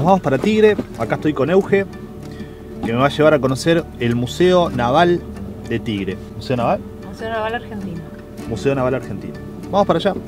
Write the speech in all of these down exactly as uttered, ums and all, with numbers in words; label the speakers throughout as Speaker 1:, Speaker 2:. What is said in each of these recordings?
Speaker 1: vamos para Tigre. Acá estoy con Euge, que me va a llevar a conocer el Museo Naval de Tigre. ¿Museo Naval?
Speaker 2: Museo Naval Argentino.
Speaker 1: Museo Naval Argentino. Vamos para allá.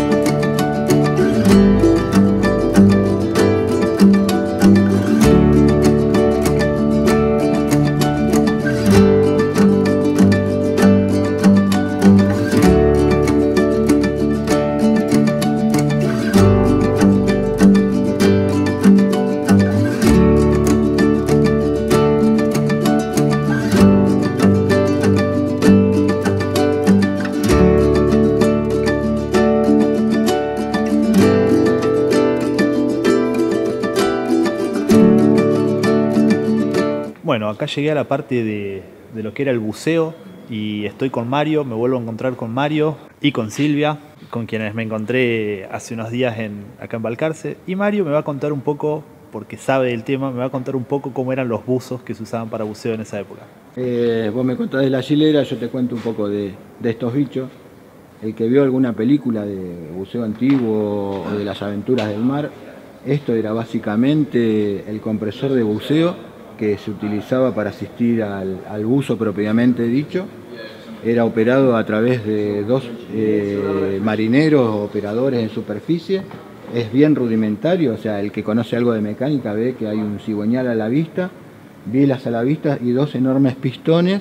Speaker 1: Bueno, acá llegué a la parte de, de lo que era el buceo y estoy con Mario, me vuelvo a encontrar con Mario y con Silvia, con quienes me encontré hace unos días en, acá en Balcarce. Y Mario me va a contar un poco, porque sabe del tema, me va a contar un poco cómo eran los buzos que se usaban para buceo en esa época.
Speaker 3: Eh, vos me contás de la chilera, yo te cuento un poco de, de estos bichos. El que vio alguna película de buceo antiguo o de las aventuras del mar, esto era básicamente el compresor de buceo que se utilizaba para asistir al, al buzo propiamente dicho. Era operado a través de dos eh, marineros operadores en superficie. Es bien rudimentario, o sea, el que conoce algo de mecánica ve que hay un cigüeñal a la vista, bielas a la vista y dos enormes pistones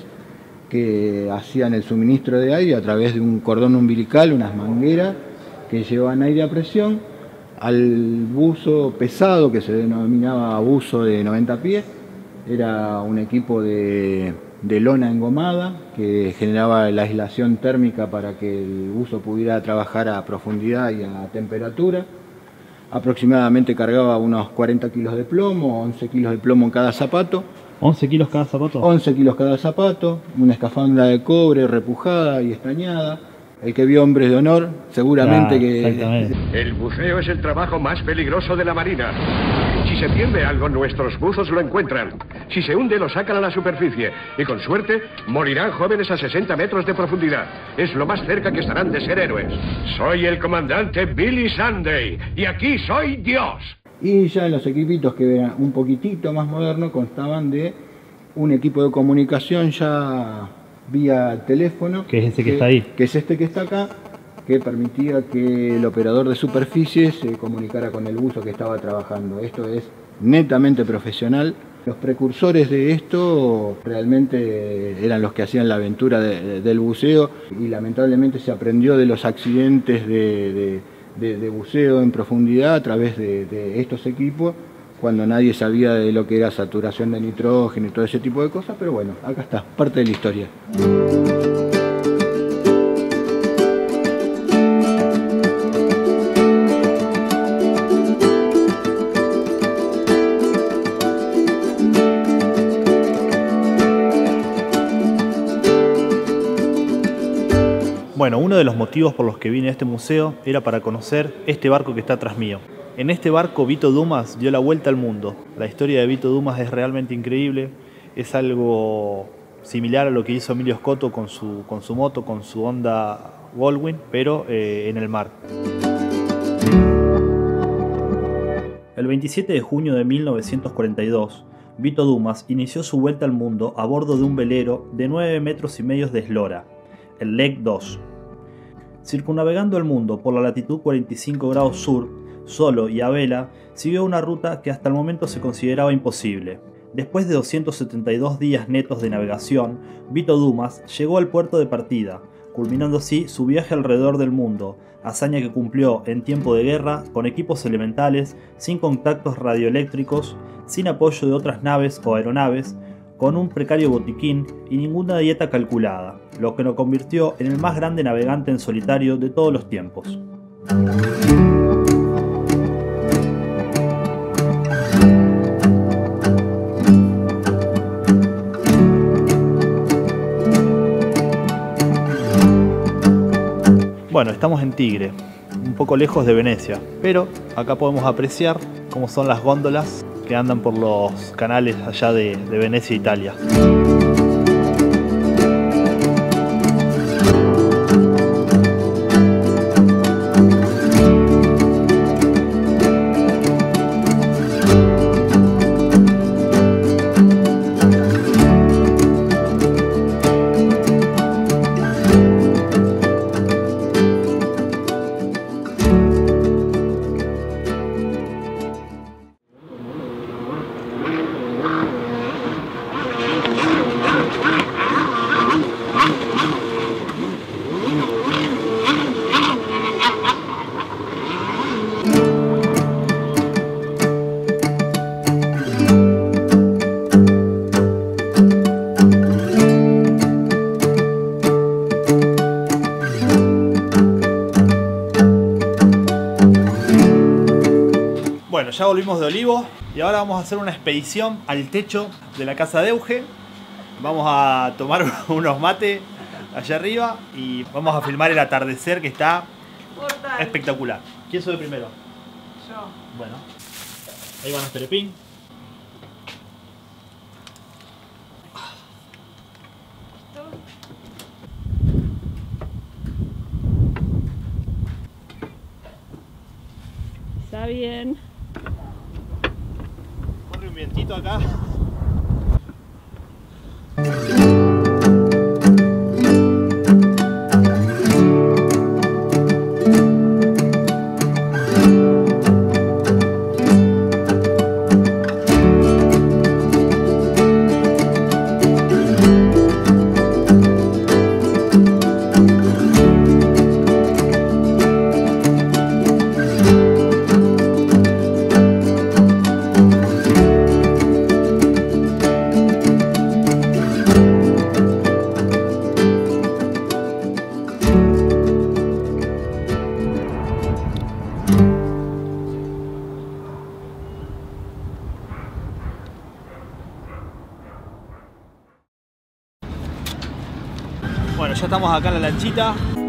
Speaker 3: que hacían el suministro de aire a través de un cordón umbilical, unas mangueras que llevaban aire a presión al buzo pesado que se denominaba buzo de noventa pies. Era un equipo de, de lona engomada que generaba la aislación térmica para que el buzo pudiera trabajar a profundidad y a temperatura. Aproximadamente cargaba unos cuarenta kilos de plomo, once kilos de plomo en cada zapato.
Speaker 1: ¿once kilos cada zapato?
Speaker 3: once kilos cada zapato, una escafandra de cobre repujada y estañada. El que vio Hombres de Honor, seguramente ah, que...
Speaker 4: El buceo es el trabajo más peligroso de la marina. Si se pierde algo, nuestros buzos lo encuentran. Si se hunde, lo sacan a la superficie. Y con suerte, morirán jóvenes a sesenta metros de profundidad. Es lo más cerca que estarán de ser héroes. Soy el comandante Billy Sunday, y aquí soy Dios.
Speaker 3: Y ya en los equipitos que eran un poquitito más modernos, constaban de un equipo de comunicación ya vía teléfono,
Speaker 1: que es este que, que está ahí,
Speaker 3: que es este que está acá, que permitía que el operador de superficie se comunicara con el buzo que estaba trabajando. Esto es netamente profesional. Los precursores de esto realmente eran los que hacían la aventura de, de, del buceo, y lamentablemente se aprendió de los accidentes de, de, de, de buceo en profundidad a través de, de estos equipos, cuando nadie sabía de lo que era saturación de nitrógeno y todo ese tipo de cosas, pero bueno, acá está, parte de la historia.
Speaker 1: Bueno, uno de los motivos por los que vine a este museo era para conocer este barco que está atrás mío. En este barco Vito Dumas dio la vuelta al mundo. La historia de Vito Dumas es realmente increíble. Es algo similar a lo que hizo Emilio Scotto con su, con su moto, con su Honda Goldwing, pero eh, en el mar. El veintisiete de junio de mil novecientos cuarenta y dos, Vito Dumas inició su vuelta al mundo a bordo de un velero de nueve metros y medio de eslora, el Lake dos. Circunnavegando el mundo por la latitud cuarenta y cinco grados sur, solo y a vela, siguió una ruta que hasta el momento se consideraba imposible. Después de doscientos setenta y dos días netos de navegación, Vito Dumas llegó al puerto de partida, culminando así su viaje alrededor del mundo, hazaña que cumplió en tiempo de guerra, con equipos elementales, sin contactos radioeléctricos, sin apoyo de otras naves o aeronaves, con un precario botiquín y ninguna dieta calculada, lo que lo convirtió en el más grande navegante en solitario de todos los tiempos. Bueno, estamos en Tigre, un poco lejos de Venecia, pero acá podemos apreciar cómo son las góndolas que andan por los canales allá de, de Venecia, Italia. Bueno, ya volvimos de Olivos y ahora vamos a hacer una expedición al techo de la casa de Euge. Vamos a tomar unos mates allá arriba y vamos a filmar el atardecer que está
Speaker 2: Mortal.
Speaker 1: espectacular. ¿Quién sube primero?
Speaker 2: Yo.
Speaker 1: Bueno, ahí van los telepín.
Speaker 2: Está bien.
Speaker 1: Corre un vientito acá. Bueno, ya estamos acá en la lanchita.